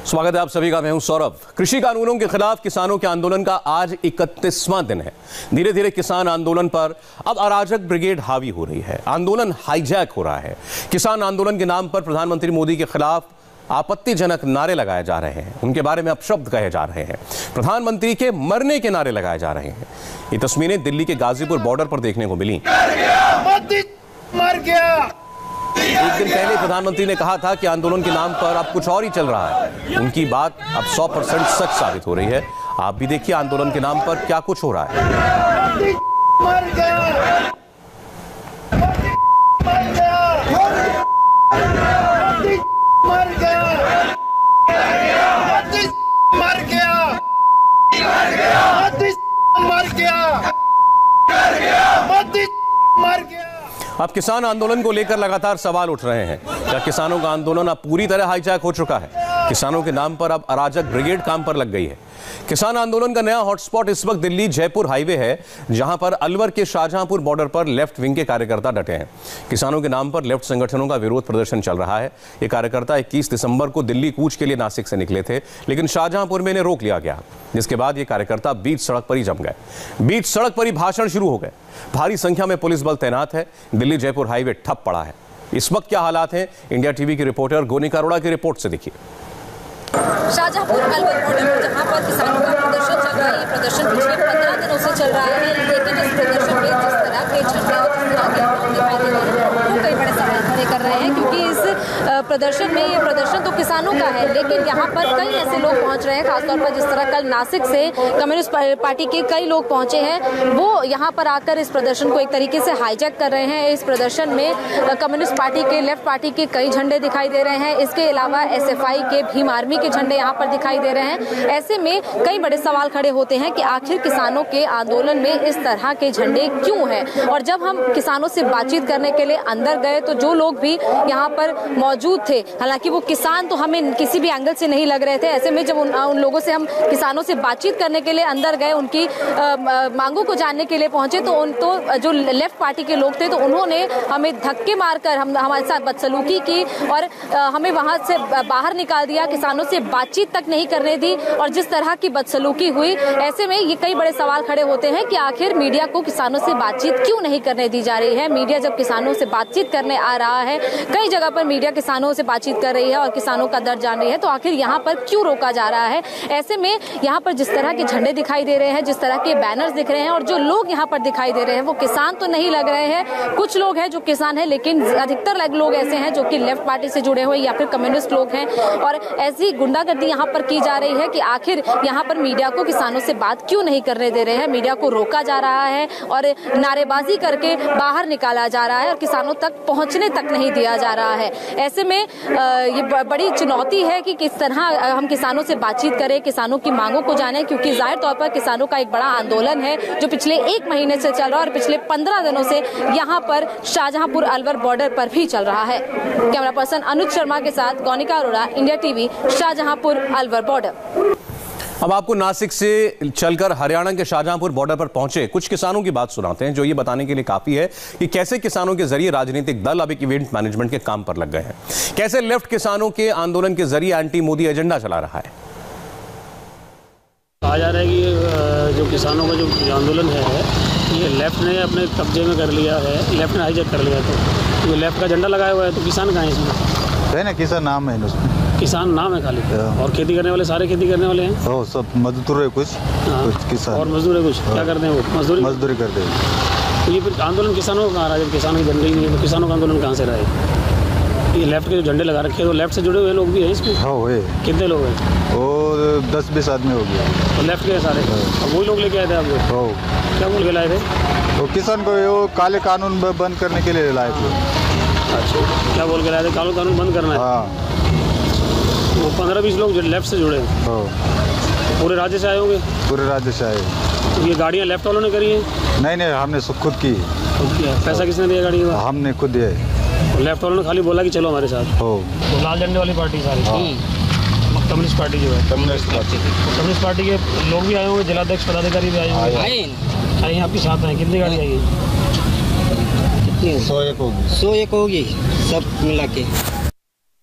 स्वागत है आप सभी का। मैं हूं सौरभ। कृषि कानूनों के खिलाफ किसानों के आंदोलन का आज 31वां दिन है। धीरे धीरे किसान आंदोलन पर अब अराजक ब्रिगेड हावी हो रही है। आंदोलन हाईजैक हो रहा है। किसान आंदोलन के नाम पर प्रधानमंत्री मोदी के खिलाफ आपत्तिजनक नारे लगाए जा रहे हैं। उनके बारे में अपशब्द कहे जा रहे हैं। प्रधानमंत्री के मरने के नारे लगाए जा रहे हैं। ये तस्वीरें दिल्ली के गाजीपुर बॉर्डर पर देखने को मिली। मर गया। एक दिन पहले प्रधानमंत्री ने कहा था कि आंदोलन के नाम पर अब कुछ और ही चल रहा है। उनकी बात अब 100% सच साबित हो रही है। आप भी देखिए आंदोलन के नाम पर क्या कुछ हो रहा है। मर गया। मर गया। मर गया। मर गया। मर गया। अब किसान आंदोलन को लेकर लगातार सवाल उठ रहे हैं। क्या किसानों का आंदोलन अब पूरी तरह हाईजैक हो चुका है? किसानों के नाम पर अब अराजक ब्रिगेड काम पर लग गई है। किसान आंदोलन का नया हॉटस्पॉट इस वक्त दिल्ली जयपुर हाईवे है, जहां पर अलवर के शाहजहांपुर बॉर्डर पर लेफ्ट विंग के कार्यकर्ता डटे हैं। किसानों के नाम पर लेफ्ट संगठनों का विरोध प्रदर्शन चल रहा है। ये कार्यकर्ता 21 दिसंबर को दिल्ली कूच के लिए नासिक से निकले थे, लेकिन शाहजहांपुर में इन्हें रोक लिया गया, जिसके बाद ये कार्यकर्ता बीच सड़क पर ही जम गए। बीच सड़क पर ही भाषण शुरू हो गए। भारी संख्या में पुलिस बल तैनात है। दिल्ली जयपुर हाईवे ठप पड़ा है। इस वक्त क्या हालात हैं, इंडिया टीवी की रिपोर्टर गोनिका अरोड़ा की रिपोर्ट से देखिए। शाहजहांपुर अलवर बॉर्डर जहां पर किसानों का प्रदर्शन चल रहा है। ये प्रदर्शन पिछले 15 दिनों से चल रहा है, लेकिन इस प्रदर्शन में जिस तरह के झंडे और जिस तरह के लोग दिखाई दे रहे हैं, वो कई बड़े सवाल खड़े कर रहे हैं। क्योंकि इस प्रदर्शन में, ये प्रदर्शन तो किसानों का है, लेकिन यहाँ पर कई ऐसे लोग पहुँच रहे हैं। खासतौर पर जिस तरह कल नासिक से कम्युनिस्ट पार्टी के कई लोग पहुँचे हैं, वो यहाँ पर आकर इस प्रदर्शन को एक तरीके से हाईजैक कर रहे हैं। इस प्रदर्शन में कम्युनिस्ट पार्टी के, लेफ्ट पार्टी के कई झंडे दिखाई दे रहे हैं। इसके अलावा SFI के, भीम आर्मी के झंडे यहाँ पर दिखाई दे रहे हैं। ऐसे में कई बड़े सवाल खड़े होते हैं कि आखिर किसानों के आंदोलन में इस तरह के झंडे क्यों हैं। और जब हम किसानों से बातचीत करने के लिए अंदर गए तो जो लोग भी यहाँ पर मौजूद थे, हालांकि वो किसान तो हमें किसी भी एंगल से नहीं लग रहे थे। ऐसे में जब उन लोगों से हम किसानों से बातचीत करने के लिए अंदर गए, उनकी मांगों को जानने के लिए पहुंचे, तो जो लेफ्ट पार्टी के लोग थे तो उन्होंने हमें धक्के मारकर हमारे साथ बदसलूकी की और हमें वहां से बाहर निकाल दिया। किसानों से बातचीत तक नहीं करने दी और जिस तरह की बदसलूकी हुई, ऐसे में ये कई बड़े सवाल खड़े होते हैं कि आखिर मीडिया को किसानों से बातचीत क्यों नहीं करने दी जा रही है। मीडिया जब किसानों से बातचीत करने आ रहा है, कई जगह पर मीडिया किसानों से बातचीत कर रही है और किसानों का दर्द जान रही है, तो आखिर यहाँ पर क्यों रोका जा रहा है? ऐसे में यहाँ पर जिस तरह के झंडे दिखाई दे रहे हैं, जिस तरह के बैनर्स दिख रहे हैं और जो लोग यहाँ पर दिखाई दे रहे हैं, वो किसान तो नहीं लग रहे हैं। कुछ लोग हैं जो किसान है, लेकिन अधिकतर लोग ऐसे हैं जो कि लेफ्ट पार्टी से जुड़े हुए या फिर कम्युनिस्ट लोग हैं। और ऐसी गुंडागर्दी यहाँ पर की जा रही है कि आखिर यहाँ पर मीडिया को किसानों से बात क्यों नहीं करने दे रहे हैं। मीडिया को रोका जा रहा है और नारेबाजी करके बाहर निकाला जा रहा है और किसानों तक पहुँचने तक नहीं दिया जा रहा है। ऐसे में ये बड़ी चुनौती है कि किस तरह हम किसानों से बातचीत करें, किसानों की मांगों को जानें, क्योंकि जाहिर तौर पर किसानों का एक बड़ा आंदोलन है जो पिछले 1 महीने से चल रहा है और पिछले 15 दिनों से यहाँ पर शाहजहांपुर अलवर बॉर्डर पर भी चल रहा है। कैमरा पर्सन अनुज शर्मा के साथ Gonika Arora, India TV, Shahjahanpur Alwar border. अब आपको नासिक से चलकर हरियाणा के शाहजहांपुर बॉर्डर पर पहुंचे कुछ किसानों की बात सुनाते हैं, जो ये बताने के लिए काफी है कि कैसे किसानों के जरिए राजनीतिक दल अब एक इवेंट मैनेजमेंट के काम पर लग गए हैं। कैसे लेफ्ट किसानों के आंदोलन के जरिए एंटी मोदी एजेंडा चला रहा है। कहा जा रहा है कि जो किसानों का जो आंदोलन है, ये लेफ्ट ने अपने कब्जे में कर लिया है, लेफ्ट ने हाईजैक कर लिया। तो लेफ्ट का झंडा लगाया हुआ है, तो किसान कहाँ है इसमें? है ना, किसान नाम है उसमें। किसान नाम है खाली, और खेती करने वाले सारे खेती करने वाले हैं। ओ, सब मजदूर है कुछ किसान और मजदूर है कुछ। क्या करते हैं वो? मजदूरी करते हैं। तो ये फिर आंदोलन किसानों का कहाँ रहा? जब किसानों की झंडे ही नहीं है तो किसानों का आंदोलन कहाँ से रहा है? ये लेफ्ट के जो झंडे लगा रखे हैं, तो लेफ्ट से जुड़े हुए लोग भी हैं इसमें। हाँ हुए। कितने लोग हैं? वो 10-20 आदमी हो गया। तो लेफ्ट के सारे वही लोग लेके आए थे आप लोग? हाँ। क्या बोल के लाए थे? तो किसान को वो काले कानून बंद करने के लिए लाए थे। अच्छा, क्या बोल के लाए थे? काले कानून बंद करना है। हाँ। वो 15-20 लोग जो लेफ्ट से जुड़े हैं। हाँ। पूरे राज्य से आए होंगे? पूरे राज्य से आए। तो ये गाड़ियाँ लेफ्ट वालों ने करी हैं? नहीं, हमने खुद की। खुद किया? पैसा किसने दिया गाड़ी का? हमने खुद दिया। लेफ्ट वालों ने खाली बोला कि चलो हमारे साथ। हो। तो लाल झंडे वाली पार्टी सारी। कम्युनिस्ट पार्टी जो है, कम्युनिस्ट पार्टी के लोग भी आए होंगे, जिलाध्यक्ष पदाधिकारी भी आए होंगे। आई आपके साथ हैं? कितनी गाड़ी आएगी? 101 होगी। 101 होगी सब मिला के।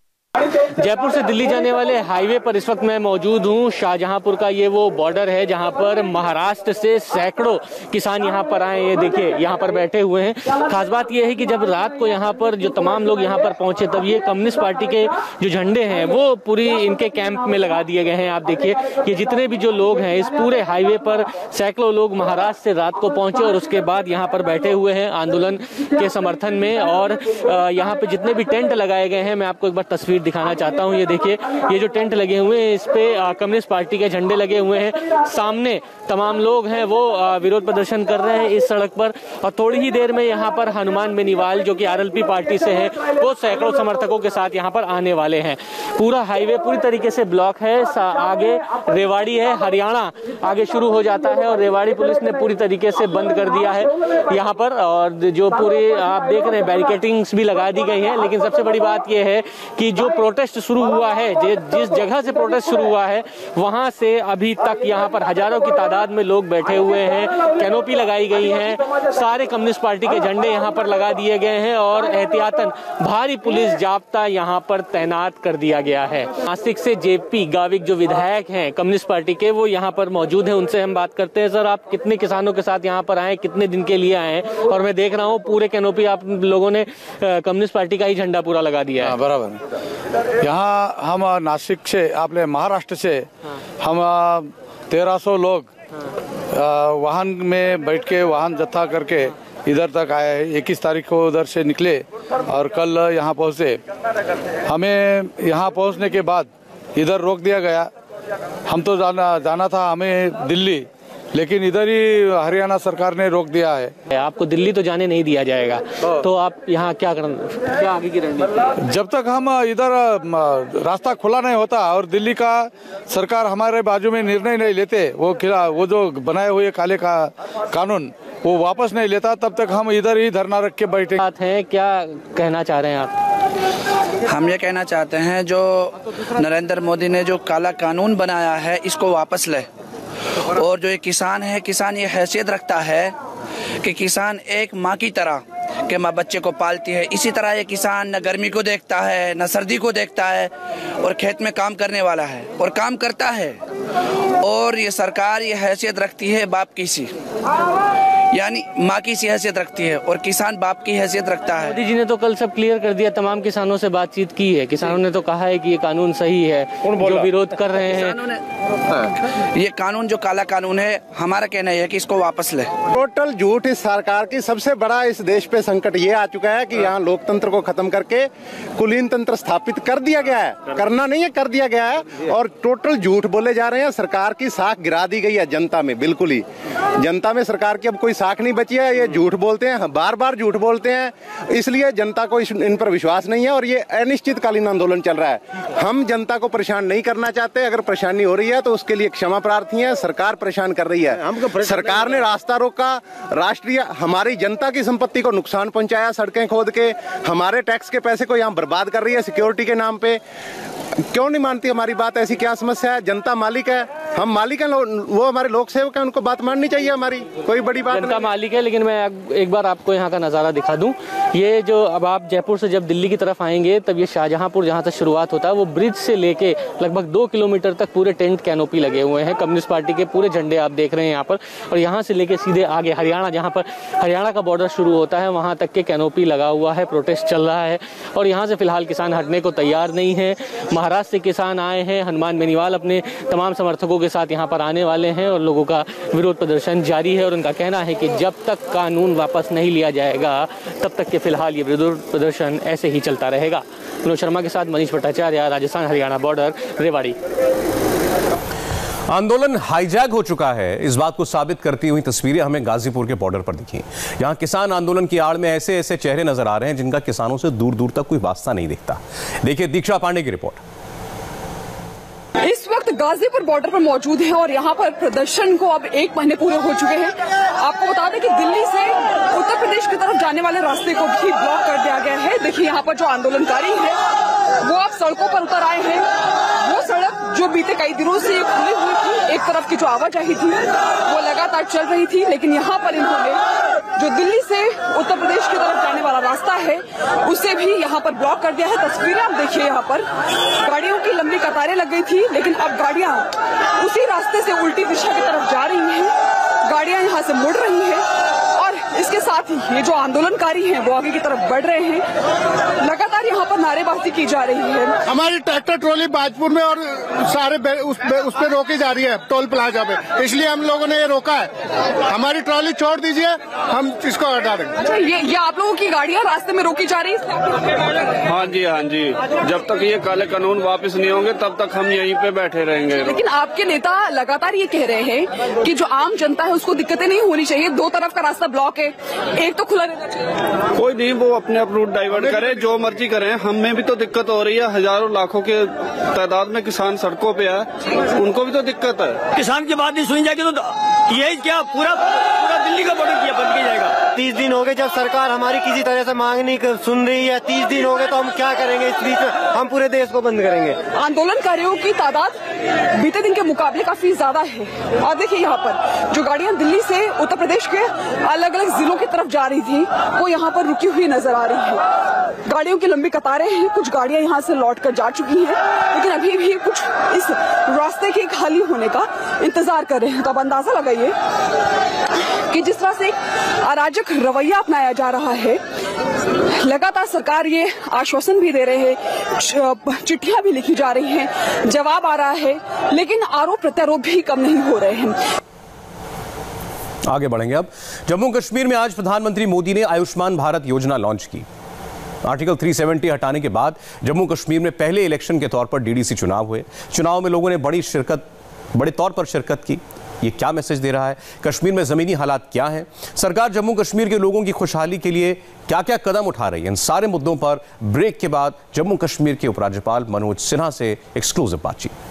जयपुर से दिल्ली जाने वाले हाईवे पर इस वक्त मैं मौजूद हूँ। शाहजहांपुर का ये वो बॉर्डर है जहाँ पर महाराष्ट्र से सैकड़ों किसान यहाँ पर आए। ये देखिए यहाँ पर बैठे हुए हैं। खास बात ये है कि जब रात को यहाँ पर जो तमाम लोग यहाँ पर पहुंचे तब ये कम्युनिस्ट पार्टी के जो झंडे हैं वो पूरी इनके कैंप में लगा दिए गए हैं। आप देखिए कि जितने भी जो लोग हैं इस पूरे हाईवे पर सैकड़ों लोग महाराष्ट्र से रात को पहुंचे और उसके बाद यहाँ पर बैठे हुए हैं आंदोलन के समर्थन में। और यहाँ पे जितने भी टेंट लगाए गए हैं, मैं आपको एक बार तस्वीर दिखाना चाहता हूँ। ये देखिए ये जो टेंट लगे हुए हैं इस पे कम्युनिस्ट पार्टी के झंडे लगे हुए हैं। सामने तमाम लोग हैं वो विरोध प्रदर्शन कर रहे हैं इस सड़क पर। और थोड़ी ही देर में यहाँ पर हनुमान बेनीवाल जो कि आरएलपी पार्टी से है वो सैकड़ों समर्थकों के साथ यहाँ पर आने वाले हैं। पूरा हाईवे पूरी तरीके से ब्लॉक है। आगे रेवाड़ी है, हरियाणा आगे शुरू हो जाता है और रेवाड़ी पुलिस ने पूरी तरीके से बंद कर दिया है यहाँ पर। और जो पूरे आप देख रहे हैं बैरिकेडिंग्स भी लगा दी गई हैं। लेकिन सबसे बड़ी बात यह है कि जो प्रोटेस्ट शुरू हुआ है, जिस जगह से प्रोटेस्ट शुरू हुआ है वहां से अभी तक यहाँ पर हजारों की तादाद में लोग बैठे हुए हैं। कैनोपी लगाई गई है, सारे कम्युनिस्ट पार्टी के झंडे यहाँ पर लगा दिए गए हैं और एहतियातन भारी पुलिस जाब्ता यहाँ पर तैनात कर दिया गया है। नासिक से जेपी गाविक जो विधायक हैं कम्युनिस्ट पार्टी के वो यहाँ पर मौजूद हैं, उनसे हम बात करते हैं। सर, आप कितने किसानों के साथ यहाँ पर आए, कितने दिन के लिए आए? और मैं देख रहा हूँ पूरे कैनोपी आप लोगों ने कम्युनिस्ट पार्टी का ही झंडा पूरा लगा दिया है। बराबर। यहाँ हम नासिक से अपने महाराष्ट्र से हम 1300 लोग वाहन में बैठ के वाहन जत्था करके इधर तक आए। 21 तारीख को उधर से निकले और कल यहाँ पहुँचे। हमें यहाँ पहुँचने के बाद इधर रोक दिया गया। हम तो जाना था हमें दिल्ली, लेकिन इधर ही हरियाणा सरकार ने रोक दिया है। आपको दिल्ली तो जाने नहीं दिया जाएगा, तो आप यहाँ क्या आगे की रणनीति? जब तक हम इधर रास्ता खुला नहीं होता और दिल्ली का सरकार हमारे बाजू में निर्णय नहीं लेते, वो जो बनाए हुए काले का कानून वो वापस नहीं लेता, तब तक हम इधर ही धरना रख के बैठे हैं। क्या कहना चाह रहे हैं आप? हम ये कहना चाहते हैं जो नरेंद्र मोदी ने जो काला कानून बनाया है इसको वापस ले। और जो ये किसान है, किसान ये हैसियत रखता है कि किसान एक माँ की तरह के माँ बच्चे को पालती है, इसी तरह ये किसान न गर्मी को देखता है न सर्दी को देखता है और खेत में काम करने वाला है और काम करता है। और ये सरकार ये हैसियत रखती है बाप की सी, यानी माँ की सी हैसियत रखती है और किसान बाप की हैसियत रखता है। मोदी जी ने तो कल सब क्लियर कर दिया, तमाम किसानों से बातचीत की है। किसानों ने तो कहा है कि ये कानून सही है, जो विरोध कर रहे हैं। ये कानून जो काला कानून है, हमारा कहना है कि इसको वापस ले। टोटल झूठ इस सरकार की। सबसे बड़ा इस देश पे संकट ये आ चुका है कि यहाँ लोकतंत्र को खत्म करके कुलीन तंत्र स्थापित कर दिया गया है। करना नहीं है, कर दिया गया है। और टोटल झूठ बोले जा रहे हैं। सरकार की साख गिरा दी गई है जनता में, बिल्कुल ही जनता में सरकार की अब कोई साख नहीं बची है। ये झूठ बोलते हैं, बार बार झूठ बोलते हैं, इसलिए जनता को इन पर विश्वास नहीं है और ये अनिश्चितकालीन आंदोलन चल रहा है। हम जनता को परेशान नहीं करना चाहते। अगर परेशानी हो रही है तो उसके लिए क्षमा प्रार्थी है। सरकार परेशान कर रही है। सरकार ने रास्ता रोका, राष्ट्रीय हमारी जनता की संपत्ति को नुकसान पहुंचाया, सड़कें खोद के हमारे टैक्स के पैसे को यहाँ बर्बाद कर रही है सिक्योरिटी के नाम पे। क्यों नहीं मानती हमारी बात? ऐसी क्या समस्या है? जनता मालिक है, हम मालिक हैं, वो हमारे लोक सेवक हैं, उनको बात माननी चाहिए हमारी। कोई बड़ी बात जनता मालिक है। लेकिन मैं एक बार आपको यहाँ का नज़ारा दिखा दूं। ये जो अब आप जयपुर से जब दिल्ली की तरफ आएंगे तब ये शाहजहांपुर जहाँ से शुरुआत होता है वो ब्रिज से लेके लगभग 2 किलोमीटर तक पूरे टेंट कैनोपी लगे हुए हैं। कम्युनिस्ट पार्टी के पूरे झंडे आप देख रहे हैं यहाँ पर। और यहाँ से लेके सीधे आगे हरियाणा, जहाँ पर हरियाणा का बॉर्डर शुरू होता है, वहाँ तक के कैनोपी लगा हुआ है। प्रोटेस्ट चल रहा है और यहाँ से फिलहाल किसान हटने को तैयार नहीं है। महाराष्ट्र से किसान आए हैं। हनुमान बेनीवाल अपने तमाम समर्थकों के साथ यहाँ पर आने वाले हैं और लोगों का विरोध प्रदर्शन जारी है। और उनका कहना है कि जब तक कानून वापस नहीं लिया जाएगा तब तक के फिलहाल ये विरोध प्रदर्शन ऐसे ही चलता रहेगा। विनोद शर्मा के साथ मनीष भट्टाचार्य, राजस्थान हरियाणा बॉर्डर, रेवाड़ी। आंदोलन हाईजैक हो चुका है, इस बात को साबित करती हुई तस्वीरें हमें गाजीपुर के बॉर्डर पर दिखी। यहां किसान आंदोलन की आड़ में ऐसे ऐसे चेहरे नजर आ रहे हैं जिनका किसानों से दूर दूर तक कोई वास्ता नहीं दिखता। देखिए दीक्षा पांडे की रिपोर्ट। इस वक्त गाजीपुर बॉर्डर पर मौजूद हैं और यहाँ पर प्रदर्शन को अब 1 महीने पूरे हो चुके हैं। आपको बता दें कि दिल्ली से उत्तर प्रदेश की तरफ जाने वाले रास्ते को भी ब्लॉक कर दिया गया है। देखिए यहाँ पर जो आंदोलनकारी है वो अब सड़कों पर उतर आए हैं। वो सड़क जो बीते कई दिनों से खुली हुई थी, एक तरफ की जो आवाजाही थी वो लगातार चल रही थी, लेकिन यहाँ पर इन्होंने जो दिल्ली से उत्तर प्रदेश की तरफ जाने वाला रास्ता है उसे भी यहाँ पर ब्लॉक कर दिया है। तस्वीरें आप देखिए, यहाँ पर गाड़ियों की लंबी कतारें लग गई थी, लेकिन अब गाड़ियां उसी रास्ते से उल्टी दिशा की तरफ जा रही हैं। गाड़ियां यहाँ से मुड़ रही हैं और इसके साथ ही ये जो आंदोलनकारी हैं वो आगे की तरफ बढ़ रहे हैं। लगातार यहाँ पर नारेबाजी की जा रही है। हमारी ट्रैक्टर ट्रॉली बाजपुर में और सारे उस पे रोकी जा रही है टोल प्लाजा पे, इसलिए हम लोगों ने ये रोका है। हमारी ट्रॉली छोड़ दीजिए, हम इसको हटा देंगे। अच्छा, ये आप लोगों की गाड़ियां रास्ते में रोकी जा रही है? हाँ जी, हाँ जी। जब तक ये काले कानून वापस नहीं होंगे तब तक हम यहीं पे बैठे रहेंगे। लेकिन आपके नेता लगातार ये कह रहे हैं कि जो आम जनता है उसको दिक्कतें नहीं होनी चाहिए, दो तरफ का रास्ता ब्लॉक है, एक तो खुला रहना चाहिए। कोई नहीं, वो अपने आप रूट डाइवर्ट करे, जो मर्जी करें, हमें भी तो दिक्कत हो रही है। हजारों लाखों के तादाद में किसान सड़कों पे है, उनको भी तो दिक्कत है। किसान की बात नहीं सुनी जाएगी तो यही क्या पूरा दिल्ली का बॉर्डर किया बंद किया जाएगा। 30 दिन हो गए जब सरकार हमारी किसी तरह से मांग नहीं सुन रही है। 30 दिन हो गए तो हम क्या करेंगे? इस बीच में हम पूरे देश को बंद करेंगे। आंदोलनकारियों की तादाद बीते दिन के मुकाबले काफी ज्यादा है। और देखिए, यहाँ पर जो गाड़ियां दिल्ली से उत्तर प्रदेश के अलग अलग जिलों की तरफ जा रही थी वो यहाँ पर रुकी हुई नजर आ रही है। गाड़ियों की लंबी कतारें हैं, कुछ गाड़ियां यहाँ से लौट कर जा चुकी हैं, लेकिन अभी भी कुछ इस रास्ते के खाली होने का इंतजार कर रहे हैं। तो अब अंदाजा लगाइए कि जिस तरह से अराजक रवैया अपनाया जा रहा है, लगातार सरकार ये आश्वासन भी दे रहे हैं, चिट्ठियां भी लिखी जा रही हैं, जवाब आ रहा है, लेकिन आरोप प्रत्यारोप भी कम नहीं हो रहे हैं। आगे बढ़ेंगे अब। जम्मू कश्मीर में आज प्रधानमंत्री मोदी ने आयुष्मान भारत योजना लॉन्च की। आर्टिकल 370 हटाने के बाद जम्मू कश्मीर में पहले इलेक्शन के तौर पर डीडीसी चुनाव हुए। चुनाव में लोगों ने बड़े तौर पर शिरकत की। ये क्या मैसेज दे रहा है? कश्मीर में जमीनी हालात क्या हैं? सरकार जम्मू कश्मीर के लोगों की खुशहाली के लिए क्या क्या कदम उठा रही है? इन सारे मुद्दों पर ब्रेक के बाद जम्मू कश्मीर के उपराज्यपाल मनोज सिन्हा से एक्सक्लूसिव बातचीत।